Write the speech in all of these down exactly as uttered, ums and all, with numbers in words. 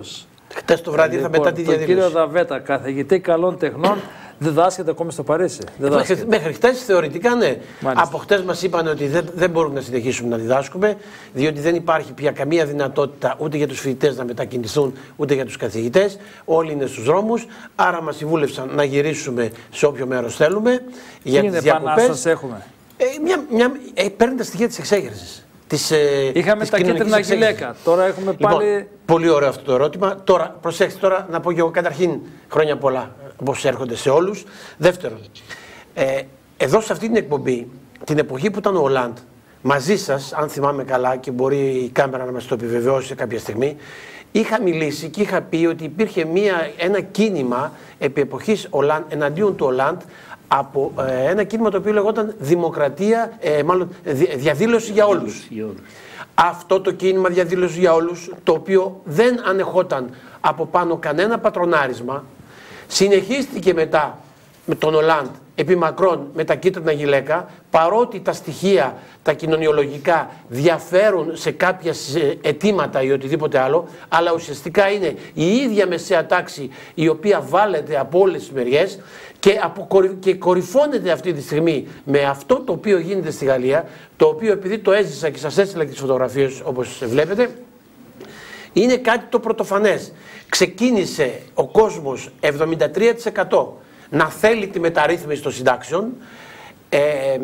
Ολυμπιακός. Χτες το βράδυ ήρθα Λοιπόν, μετά τη τον διαδήλωση. κύριο Δαβέτα, καθηγητή καλών τεχνών, δεν δάσκεται ακόμη στο Παρίσι. Δεν Μέχρι, μέχρι χτες θεωρητικά ναι. Μάλιστα. Από χτες μας είπαν ότι δεν, δεν μπορούμε να συνεχίσουμε να διδάσκουμε, διότι δεν υπάρχει πια καμία δυνατότητα ούτε για τους φοιτητές να μετακινηθούν, ούτε για τους καθηγητές. Όλοι είναι στους δρόμους. Άρα μας συμβούλευσαν να γυρίσουμε σε όποιο μέρος θέλουμε. Τι για είναι τις διακοπές. έχουμε. Ε, μια, μια, ε, παίρνει τα στοιχεία της εξέγερσης. Της, ε, Είχαμε της τα κίτρινα γυλαίκα. Τώρα έχουμε πάλι. Λοιπόν, πολύ ωραίο αυτό το ερώτημα. Τώρα, προσέξτε τώρα να πω και εγώ καταρχήν χρόνια πολλά, όπως έρχονται σε όλους. Δεύτερον, ε, εδώ σε αυτή την εκπομπή, την εποχή που ήταν ο Ολάντ, μαζί σας, αν θυμάμαι καλά και μπορεί η κάμερα να μας το επιβεβαιώσει κάποια στιγμή, είχα μιλήσει και είχα πει ότι υπήρχε μια, ένα κίνημα επί εποχής Ολάντ, εναντίον του Ολάντ, από ε, ένα κίνημα το οποίο λεγόταν Δημοκρατία, ε, μάλλον διαδήλωση για όλους. Για όλους. Αυτό το κίνημα διαδήλωση για όλους, το οποίο δεν ανεχόταν από πάνω κανένα πατρονάρισμα, συνεχίστηκε μετά με τον Ολάντ επί μακρόν με τα κίτρινα γυλαίκα, παρότι τα στοιχεία, τα κοινωνιολογικά διαφέρουν σε κάποια αιτήματα ή οτιδήποτε άλλο, αλλά ουσιαστικά είναι η ίδια μεσαία τάξη η οποία βάλεται από όλες τις μεριές και, από, και κορυφώνεται αυτή τη στιγμή με αυτό το οποίο γίνεται στη Γαλλία, το οποίο επειδή το έζησα και σας έστειλα και τις φωτογραφίες όπως βλέπετε, είναι κάτι το πρωτοφανές. Ξεκίνησε ο κόσμος εβδομήντα τρία τοις εκατό να θέλει τη μεταρρύθμιση των συντάξεων, ε, ε,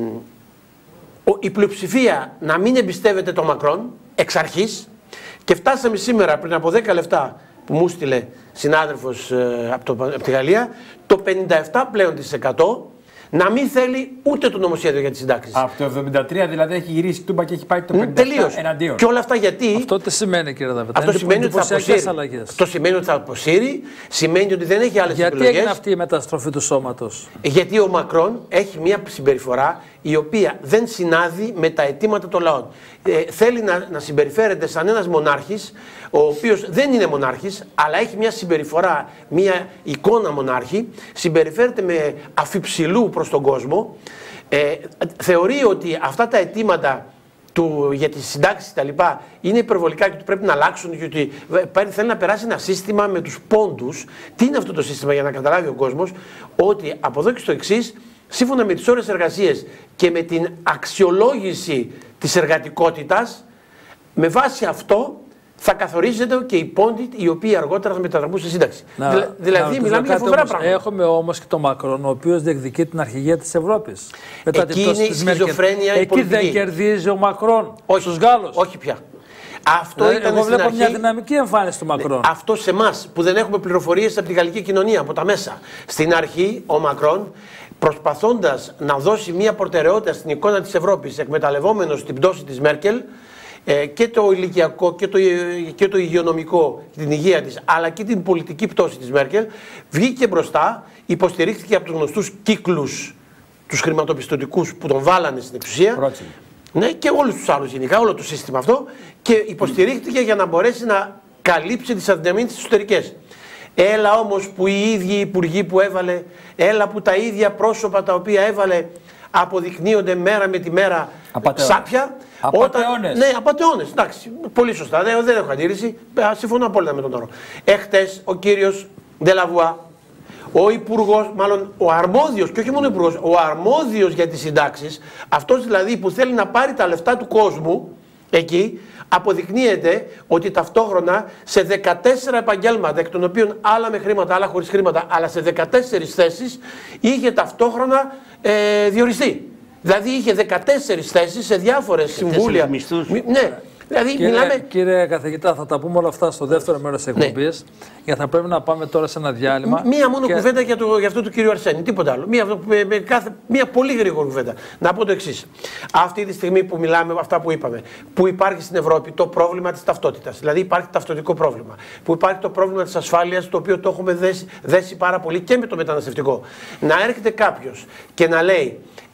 η πλειοψηφία να μην εμπιστεύεται τον Μακρόν εξ αρχής, και φτάσαμε σήμερα πριν από δέκα λεπτά που μου στείλε συνάδελφος ε, από, το, από τη Γαλλία, το πενήντα επτά πλέον της εκατό να μην θέλει ούτε το νομοσχέδιο για τις συντάξεις. Από το εβδομήντα τρία δηλαδή έχει γυρίσει τούμπα και έχει πάει το πενήντα επτά εναντίον. Και όλα αυτά γιατί. Αυτό τι σημαίνει, κύριε Δαβέτα? Αυτό σημαίνει ότι θα αποσύρει. Αυτό σημαίνει ότι θα αποσύρει, σημαίνει ότι δεν έχει άλλες γιατί επιλογές. Γιατί έγινε αυτή η μεταστροφή του σώματος? Γιατί ο Μακρόν έχει μια συμπεριφορά η οποία δεν συνάδει με τα αιτήματα των λαών. Ε, θέλει να, να συμπεριφέρεται σαν ένας μονάρχης, ο οποίος δεν είναι μονάρχης, αλλά έχει μια συμπεριφορά, μια εικόνα μονάρχη, συμπεριφέρεται με αφιψηλού προς τον κόσμο, ε, θεωρεί ότι αυτά τα αιτήματα του, για τις συντάξεις τα λοιπά είναι υπερβολικά και ότι πρέπει να αλλάξουν, γιατί θέλει να περάσει ένα σύστημα με τους πόντους. Τι είναι αυτό το σύστημα, για να καταλάβει ο κόσμος, ότι από εδώ και στο εξής, σύμφωνα με τις ώρες εργασίας και με την αξιολόγηση της εργατικότητας, με βάση αυτό θα καθορίζεται και οι πόντοι οι οποίοι αργότερα θα μετατραπούν σε σύνταξη. Να, Δηλα, δηλαδή να, μιλάμε για φοβερά όμως, πράγματα. Έχουμε όμως και τον Μακρόν, ο οποίος διεκδικεί την αρχηγία της Ευρώπης. Μετά Εκεί είναι η σχιζοφρένεια η Εκεί πολιτική. δεν κερδίζει ο Μακρόν όχι, στους Γάλλους. Όχι πια. Αυτό δηλαδή, ήταν εγώ στην βλέπω αρχή, μια δυναμική εμφάνιση του Μακρόν. Αυτό σε εμάς που δεν έχουμε πληροφορίες από τη γαλλική κοινωνία, από τα μέσα. Στην αρχή ο Μακρόν, προσπαθώντας να δώσει μια προτεραιότητα στην εικόνα της Ευρώπης, εκμεταλλευόμενος την πτώση της Μέρκελ, ε, και το ηλικιακό και το, και το υγειονομικό, την υγεία της, αλλά και την πολιτική πτώση της Μέρκελ, βγήκε μπροστά, υποστηρίχθηκε από τους γνωστούς κύκλους, τους χρηματοπιστωτικούς που τον βάλανε στην εξουσία. Πρότσι. Ναι, και όλους τους άλλους γενικά, όλο το σύστημα αυτό, και υποστηρίχθηκε για να μπορέσει να καλύψει τις αδυναμίες τις εσωτερικές. Έλα όμως που οι ίδιοι υπουργοί που έβαλε, έλα που τα ίδια πρόσωπα τα οποία έβαλε αποδεικνύονται μέρα με τη μέρα απατεώνες. Σάπια. Απατεώνες. Ναι, απατεώνες. Εντάξει, πολύ σωστά. Δεν, δεν έχω αντίρρηση. Συμφωνώ απόλυτα με τον όρο. Έχτες ο κύριος Ντελαβουά, ο υπουργός, μάλλον ο αρμόδιος, και όχι μόνο ο υπουργός, ο αρμόδιος για τις συντάξεις, αυτός δηλαδή που θέλει να πάρει τα λεφτά του κόσμου, εκεί αποδεικνύεται ότι ταυτόχρονα σε δεκατέσσερα επαγγέλματα, εκ των οποίων άλλα με χρήματα, άλλα χωρίς χρήματα, αλλά σε δεκατέσσερις θέσεις είχε ταυτόχρονα ε, διοριστεί. Δηλαδή είχε δεκατέσσερις θέσεις σε διάφορες συμβούλια. Μισθούς. Ναι. Δηλαδή, κύριε, μιλάμε... κύριε καθηγητά, θα τα πούμε όλα αυτά στο δεύτερο μέρος της εκπομπής, ναι. Γιατί θα πρέπει να πάμε τώρα σε ένα διάλειμμα. Μία μόνο και... κουβέντα για, το, για αυτό του κύριου Αρσένη, τίποτα άλλο. Μία, με, με κάθε, μία πολύ γρήγορη κουβέντα. Να πω το εξής. Αυτή τη στιγμή που μιλάμε, αυτά που είπαμε, που υπάρχει στην Ευρώπη το πρόβλημα της ταυτότητας, δηλαδή υπάρχει ταυτοτικό πρόβλημα, που υπάρχει το πρόβλημα της ασφάλειας, το οποίο το έχουμε δέσει, δέσει πάρα πολύ και με το μεταναστευτικό. Να έρχεται κάποιος και να λέει,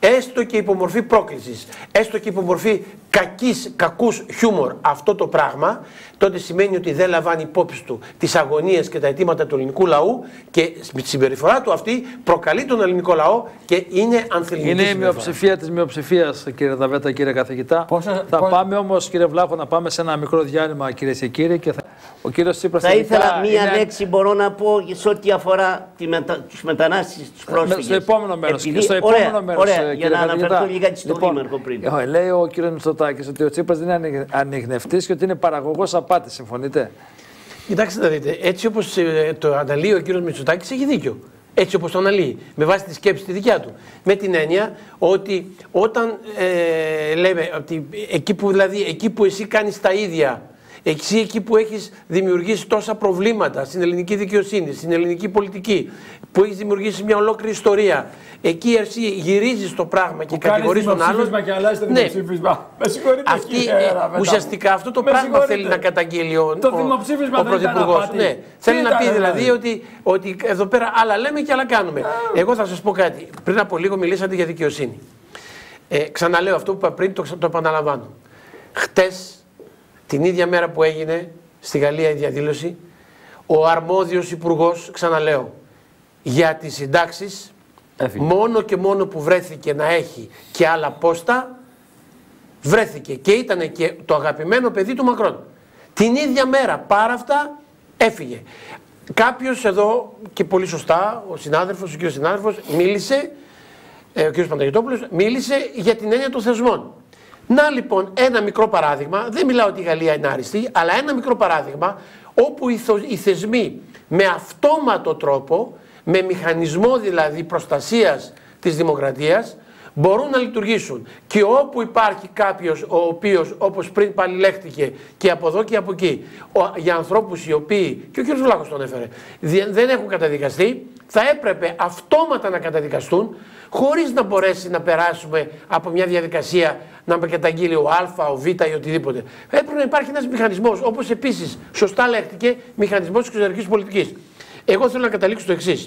έστω και υπομορφή πρόκλησης, έστω και υπομορφή κακής, κακούς χιούμορ αυτό το πράγμα, τότε σημαίνει ότι δεν λαμβάνει υπόψη του τις αγωνίες και τα αιτήματα του ελληνικού λαού και με τη συμπεριφορά του αυτή προκαλεί τον ελληνικό λαό και είναι ανθεληνική. Είναι η μειοψηφία της μειοψηφίας, κύριε Δαβέτα, κύριε καθηγητά. Πόσα, θα πώς... πάμε όμως, κύριε Βλάχο, να πάμε σε ένα μικρό διάλειμμα, κυρίες και κύριοι. Και θα... Ο κύριος Τσίπρας θα ήθελα μία είναι... λέξη, μπορώ να πω, σε ό,τι αφορά τη μετα... τους μετανάστες, τους πρόσφυγες. Στο επόμενο μέρος. Επειδή... Στο επόμενο ωραία, μέρος, ωραία, για να αναφερθώ λίγα στον λοιπόν, Δήμαρχο πριν. Λέει ο κύριος Μητσοτάκης ότι ο Τσίπρας δεν είναι ανιχνευτής και ότι είναι παραγωγός απάτης. Συμφωνείτε? Κοιτάξτε να δείτε, έτσι όπως το αναλύει ο κύριος Μητσοτάκης έχει δίκιο. Έτσι όπως το αναλύει, με βάση τη σκέψη τη δικιά του. Με την έννοια ότι όταν ε, λέμε ότι εκεί που, δηλαδή, εκεί που εσύ κάνεις τα ίδια, εσύ εκεί που έχεις δημιουργήσει τόσα προβλήματα στην ελληνική δικαιοσύνη, στην ελληνική πολιτική, που έχεις δημιουργήσει μια ολόκληρη ιστορία, εκεί εσύ γυρίζεις το πράγμα και κατηγορείς τον άλλον. Και αλλάζει το δημοψήφισμα. Με συγχωρείτε, αυτή, ε, ουσιαστικά αυτό το πράγμα θέλει να καταγγείλει ο, το ο, δημοψήφισμα ο Πρωθυπουργός. Ναι. Θέλει να πει δηλαδή ότι, ότι εδώ πέρα άλλα λέμε και άλλα κάνουμε. Εγώ θα σας πω κάτι. Πριν από λίγο μιλήσατε για δικαιοσύνη. Ε, ξαναλέω αυτό που είπα πριν, το, το επαναλαμβάνω. Χτες, την ίδια μέρα που έγινε στη Γαλλία η διαδήλωση, ο αρμόδιος υπουργός, ξαναλέω, για τις συντάξεις, έφυγε. Μόνο και μόνο που βρέθηκε να έχει και άλλα πόστα, βρέθηκε και ήταν και το αγαπημένο παιδί του Μακρόν. Την ίδια μέρα, πάρα αυτά, έφυγε. Κάποιος εδώ, και πολύ σωστά, ο συνάδελφος, ο κύριος συνάδελφος, μίλησε, ε, ο κύριος Πανταγετόπουλος, μίλησε για την έννοια των θεσμών. Να λοιπόν ένα μικρό παράδειγμα, δεν μιλάω ότι η Γαλλία είναι άριστη, αλλά ένα μικρό παράδειγμα όπου οι θεσμοί με αυτόματο τρόπο, με μηχανισμό δηλαδή προστασίας της δημοκρατίας, μπορούν να λειτουργήσουν. Και όπου υπάρχει κάποιος ο οποίος, όπως πριν πάλι λέχτηκε και από εδώ και από εκεί, ο, για ανθρώπους οι οποίοι, και ο κ. Βλάχος τον έφερε, δεν έχουν καταδικαστεί, θα έπρεπε αυτόματα να καταδικαστούν, χωρίς να μπορέσει να περάσουμε από μια διαδικασία να με καταγγείλει ο Α, ο Β ή οτιδήποτε. Έπρεπε να υπάρχει ένας μηχανισμός, όπως επίσης σωστά λέχτηκε, μηχανισμός της εξωτερικής πολιτικής. Εγώ θέλω να καταλήξω στο εξής.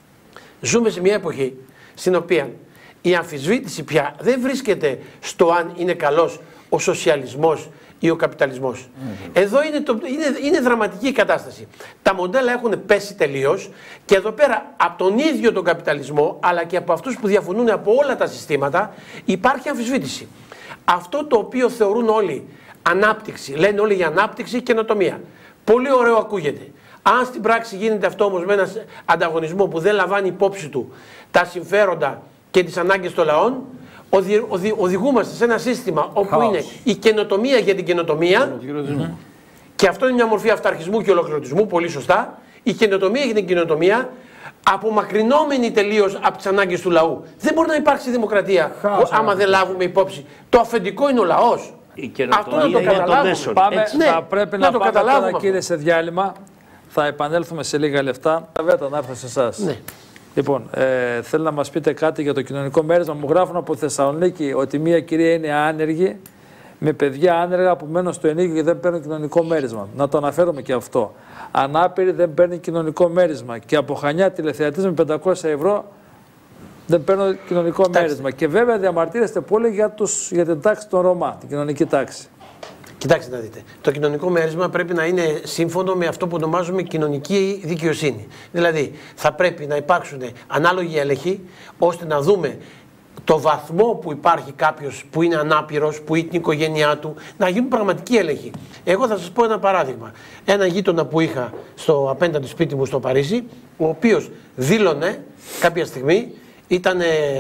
Ζούμε σε μια εποχή στην οποία η αμφισβήτηση πια δεν βρίσκεται στο αν είναι καλός ο σοσιαλισμός ή ο καπιταλισμός. Mm-hmm. Εδώ είναι, το, είναι, είναι δραματική η κατάσταση. Τα μοντέλα έχουν πέσει τελείως και εδώ πέρα από τον ίδιο τον καπιταλισμό αλλά και από αυτούς που διαφωνούν από όλα τα συστήματα υπάρχει αμφισβήτηση. Αυτό το οποίο θεωρούν όλοι ανάπτυξη, λένε όλοι για ανάπτυξη και καινοτομία. Πολύ ωραίο ακούγεται. Αν στην πράξη γίνεται αυτό όμως με έναν ανταγωνισμό που δεν λαμβάνει υπόψη του τα συμφέροντα και τις ανάγκες των λαών, οδη, οδη, οδηγούμαστε σε ένα σύστημα όπου Χάος. είναι η καινοτομία για την καινοτομία mm-hmm. και αυτό είναι μια μορφή αυταρχισμού και ολοκληρωτισμού, πολύ σωστά, η καινοτομία για την καινοτομία απομακρυνόμενη τελείως από τις ανάγκες του λαού. Δεν μπορεί να υπάρξει δημοκρατία Χάος, άμα ναι. δεν λάβουμε υπόψη. Το αφεντικό είναι ο λαός. Αυτό να το καταλάβουμε. Πάμε, ναι, θα πρέπει να, να πάμε τώρα, κύριε, σε διάλειμμα. Θα επανέλθουμε σε λίγα λεπτά. Βέβαια, να έρθω σε εσάς. Ναι. Λοιπόν, ε, θέλω να μας πείτε κάτι για το κοινωνικό μέρισμα. Μου γράφουν από Θεσσαλονίκη ότι μία κυρία είναι άνεργη με παιδιά άνεργα που μένουν στο ενίκιο και δεν παίρνουν κοινωνικό μέρισμα. Να το αναφέρουμε και αυτό. Ανάπηρη δεν παίρνει κοινωνικό μέρισμα. Και από Χανιά τηλεθεατής με πεντακόσια ευρώ δεν παίρνουν κοινωνικό Κοιτάξτε. μέρισμα. Και βέβαια διαμαρτύρεστε πολύ για, τους, για την τάξη των Ρωμά, την κοινωνική τάξη. Κοιτάξτε να δείτε. Το κοινωνικό μέρισμα πρέπει να είναι σύμφωνο με αυτό που ονομάζουμε κοινωνική δικαιοσύνη. Δηλαδή, θα πρέπει να υπάρξουν ανάλογοι έλεγχοι ώστε να δούμε το βαθμό που υπάρχει κάποιος που είναι ανάπηρος, που είναι η οικογένειά του, να γίνουν πραγματικοί έλεγχοι. Εγώ θα σας πω ένα παράδειγμα. Ένα γείτονα που είχα στο απέναντι σπίτι μου στο Παρίσι, ο οποίος δήλωνε κάποια στιγμή, ήταν.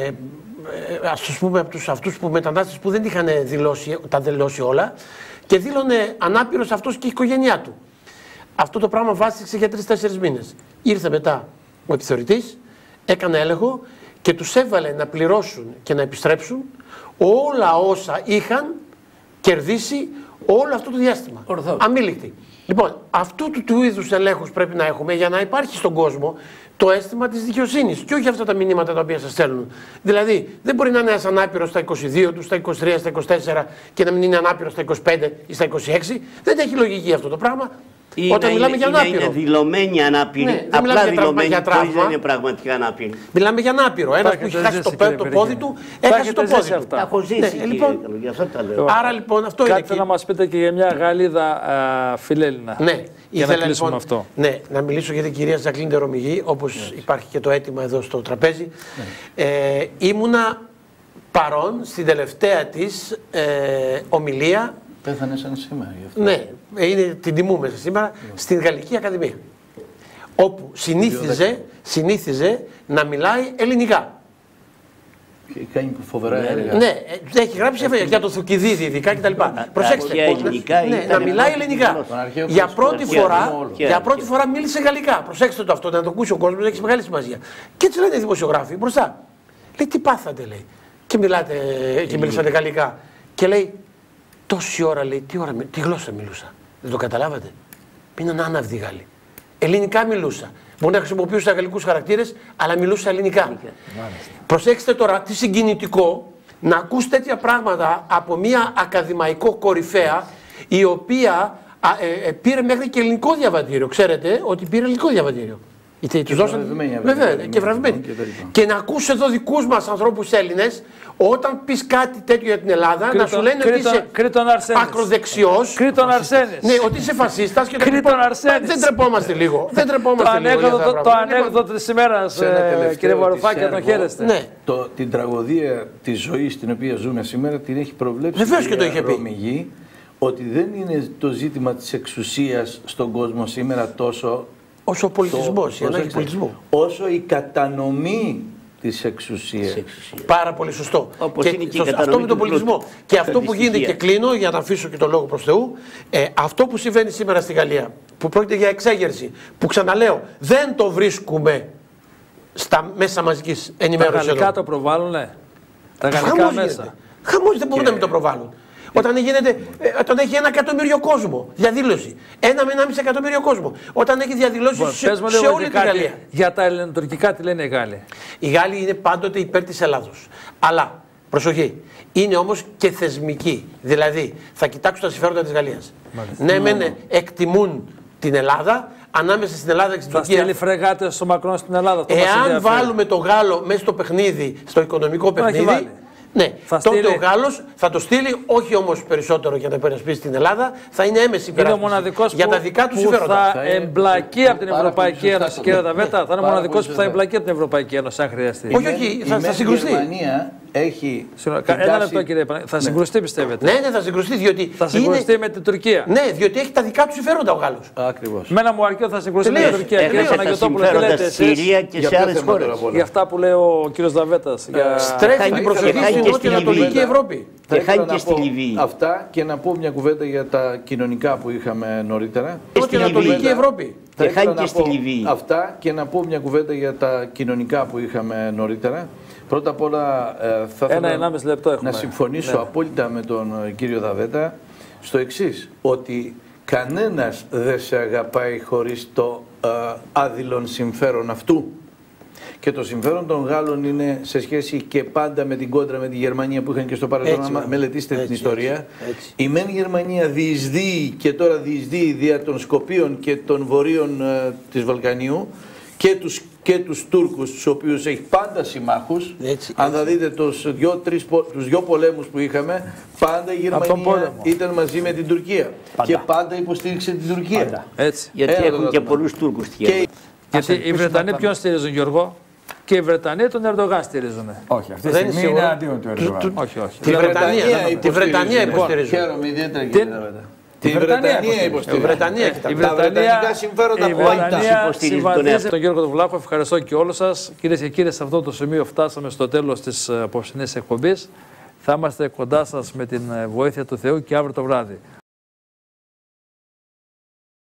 Ας πούμε από τους, αυτούς που μετανάστες που δεν είχαν δηλώσει, τα δηλώσει όλα και δήλωνε ανάπηρος αυτός και η οικογένειά του. Αυτό το πράγμα βάστηξε για τρεις-τέσσερις μήνες. Ήρθε μετά ο επιθεωρητής, έκανε έλεγχο και τους έβαλε να πληρώσουν και να επιστρέψουν όλα όσα είχαν κερδίσει όλο αυτό το διάστημα. Αμήλικτοι. Λοιπόν, αυτού του, του είδους ελέγχους πρέπει να έχουμε για να υπάρχει στον κόσμο το αίσθημα της δικαιοσύνης και όχι αυτά τα μηνύματα τα οποία σας στέλνουν. Δηλαδή, δεν μπορεί να είναι ένας ανάπηρος στα είκοσι δύο του, στα είκοσι τρία, στα είκοσι τέσσερα και να μην είναι ανάπηρος στα είκοσι πέντε ή στα είκοσι έξι. Δεν έχει λογική αυτό το πράγμα. Ή Όταν να μιλάμε είναι, για ανάπηρο. Είναι δηλωμένοι ανάπηροι. Ναι, απλά δηλωμένοι, για τραύμα. δεν είναι πραγματικά ανάπηροι. Μιλάμε για ανάπηρο. Ένας που έχει χάσει το, το πόδι του, έχασε το πόδι του. Τα έχω ζήσει. Ναι, λοιπόν, γι' αυτό τα λέω. Άρα λοιπόν αυτό Κάτι είναι. θέλω να μας πείτε και για μια Γαλλίδα φιλέλληνα. Ναι, για να κλείσουμε λοιπόν, αυτό. Ναι, να μιλήσω για την κυρία Ζακλίν Τερομιγή, όπως yes. υπάρχει και το αίτημα εδώ στο τραπέζι. Yeah. Ε, ήμουνα παρόν στην τελευταία της ε, ομιλία. Πέθανε σαν σήμερα γι' αυτό. Ναι, είναι, την τιμούμε σήμερα, yeah. στην Γαλλική Ακαδημία. Όπου συνήθιζε, συνήθιζε να μιλάει ελληνικά. Και κάνει φοβερά έργα. Ναι, έχει γράψει έχει... για το Θουκυδίδη ειδικά κτλ. Προσέξτε, ελληνικά, ναι, να μιλάει ελληνικά. Για πρώτη, φορά, για πρώτη φορά μίλησε γαλλικά. Προσέξτε το αυτό, να το ακούσει ο κόσμος, έχει μεγάλη σημασία. Και έτσι λένε οι δημοσιογράφοι μπροστά. Λέει, τι πάθατε, λέει. Και μιλάτε και μιλήσατε γαλλικά. Και λέει, τόση ώρα, λέει, τι, ώρα, τι γλώσσα μιλούσα. Δεν το καταλάβατε. Μείναν άναυδοι Γάλλοι. Ελληνικά μιλούσα. Μπορεί να χρησιμοποιούσα γαλλικούς χαρακτήρες, αλλά μιλούσα ελληνικά. Προσέξτε τώρα τι συγκινητικό να ακούς τέτοια πράγματα από μια ακαδημαϊκό κορυφαία, η οποία α, ε, ε, πήρε μέχρι και ελληνικό διαβατήριο. Ξέρετε ότι πήρε ελληνικό διαβατήριο. Και τους δώσαν. Βέβαια, και βραβευμένοι. Και, και να ακούς εδώ δικούς μας ανθρώπους Έλληνες, όταν πεις κάτι τέτοιο για την Ελλάδα, Κρήτον, να σου λένε Κρήτον, ότι είσαι ακροδεξιός. Κρήτον Αρσένης. Ναι, ότι είσαι φασίστας και Κρήτον Αρσένης. Δεν τρεπόμαστε λίγο. Δεν τρεπόμαστε το λίγο. Ανέκδοτο, το ανέκδοτο της ημέρας, ε, κύριε Βαρουφάκη, να τον χαίρεστε. Ναι. Το, την τραγωδία της ζωής την οποία ζούμε σήμερα την έχει προβλέψει Βεβαίως και το είχε πει. Ότι δεν είναι το ζήτημα της εξουσίας στον κόσμο σήμερα τόσο. Όσο ο πολιτισμός, η ανάγκη πολιτισμού. Όσο η κατανομή της εξουσίας. Πάρα πολύ σωστό. Όπως και είναι και σωστό, η αυτό με τον πολιτισμό. Πλούτου. Και αυτό που γίνεται, και κλείνω για να αφήσω και το λόγο προς Θεού, ε, αυτό που συμβαίνει σήμερα στη Γαλλία, που πρόκειται για εξέγερση, που ξαναλέω, δεν το βρίσκουμε στα μέσα μαζικής ενημέρωσης. Τα γαλλικά το προβάλλουνε. Τα γαλλικά μέσα. Χαμός, δεν μπορούν και... να μην το προβάλλουν. Όταν, γίνεται, όταν έχει ένα εκατομμύριο κόσμο διαδήλωση. Ένα με ένα μισή εκατομμύριο κόσμο. Όταν έχει διαδηλώσει bon, σε, σε όλη την Γαλλία. Για τα ελληνοτουρκικά τι λένε οι Γάλλοι. Οι Γάλλοι είναι πάντοτε υπέρ της Ελλάδος. Αλλά, προσοχή, είναι όμως και θεσμικοί. Δηλαδή, θα κοιτάξουν τα συμφέροντα της Γαλλίας. Ναι, μεν εκτιμούν την Ελλάδα. Ανάμεσα στην Ελλάδα και στην θα Τουρκία. Θα στείλει φρεγάτες στο Μακρόν στην Ελλάδα. Το εάν βάλουμε το Γάλλο μέσα στο παιχνίδι, στο οικονομικό παιχνίδι. Ναι, θα τότε στείλει... ο Γάλλος θα το στείλει, όχι όμως περισσότερο για να υπερασπίσει την Ελλάδα, θα είναι έμεση υπεράσπιση για τα δικά του συμφέροντα. Θα εμπλακεί από την Ευρωπαϊκή Ένωση, κύριε Ταβέτα. Θα είναι ο μοναδικός που θα εμπλακεί από την Ευρωπαϊκή Ένωση, αν χρειαστεί. Όχι, όχι, θα, θα συγκρουστεί. Η Γερμανία έχει. Ένα λεπτό, κύριε Παναγιώτη. Θα συγκρουστεί, πιστεύετε. Ναι, ναι, θα συγκρουστεί. Διότι θα συγκρουστεί είναι... με την Τουρκία. Ναι, διότι έχει τα δικά του συμφέροντα ο Γάλλος. Ακριβώς. Με ένα μου αρκεί θα συγκρουστεί με την Τουρκία. Κύριε Παναγιωτόπουλο, τι λέτε εσείς και σε άλλες χώρες. Για αυτά που λέει ο κύριος Δαβέτας. Στρέφει την προσοχή στην νοτιοανατολική Ευρώπη. Και χάνει και στη Λιβύη. Αυτά και να πω μια κουβέντα για τα κοινωνικά που είχαμε νωρίτερα. Νοτιοανατολική Ευρώπη. Και χάνει και στη Λιβύη. Αυτά και να πω μια κουβέντα για τα κοινωνικά που είχαμε νωρίτερα. Πρώτα απ' όλα ε, θα ήθελα Ένα, λεπτό να συμφωνήσω ναι. απόλυτα με τον κύριο Δαβέτα στο εξής, ότι κανένας δεν σε αγαπάει χωρίς το ε, άδειλον συμφέρον αυτού. Και το συμφέρον των Γάλλων είναι σε σχέση και πάντα με την κόντρα με τη Γερμανία που είχαν και στο παρελθόν. Αν μελετήσετε έτσι, την ιστορία. Έτσι, έτσι. Η μεν Γερμανία διεισδύει και τώρα διεισδύει δια των Σκοπίων και των βορείων ε, της Βαλκανίου και τους, και τους Τούρκους, τους οποίους έχει πάντα συμμάχους. Έτσι, αν θα δείτε τους δυο, τρεις, τους δυο πολέμους που είχαμε, πάντα η Γερμανία ήταν μαζί με την Τουρκία. Πάντα. Και πάντα υποστήριξε την Τουρκία. Πάντα. Έτσι. Γιατί Ένα έχουν και πολλούς Τούρκους στη Γερμανία. Γιατί οι Βρετανοί ποιον στηρίζουν, Γιώργο? Και οι Βρετανοί τον Ερντογάν στηρίζουν. Όχι, αυτή τη στιγμή είναι αντίον του Ερντογάν. Όχι, όχι. Τη Βρετανία υποστηρίζουν. Χαίρομαι ιδιαίτερα κύριε Δαβέτα. Τη Βρετανία υποστηρίζουν. Η Βρετανία τα βρετανικά συμφέροντα πάντα υποστηρίζουν τον Γιώργο τον Βλάχο. Ευχαριστώ και όλους σας. Κυρίες και κύριοι, σε αυτό το σημείο φτάσαμε στο τέλος της απόψινής εκπομπής. Θα είμαστε κοντά σας με την βοήθεια του Θεού και αύριο το βράδυ.